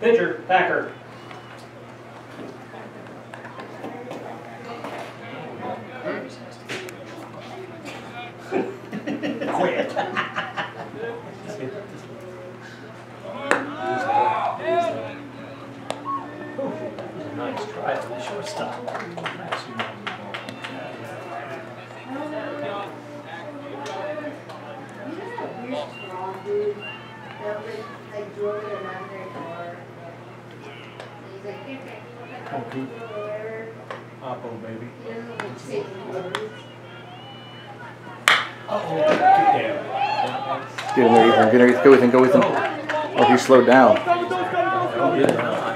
Pitcher, Thacker. Quit. Nice try for the shortstop. Oppo, baby. Uh-oh. Get in there, Ethan. Get in there, Ethan. Go, Ethan. Go, Ethan. Oh, he slowed down. Oh, good.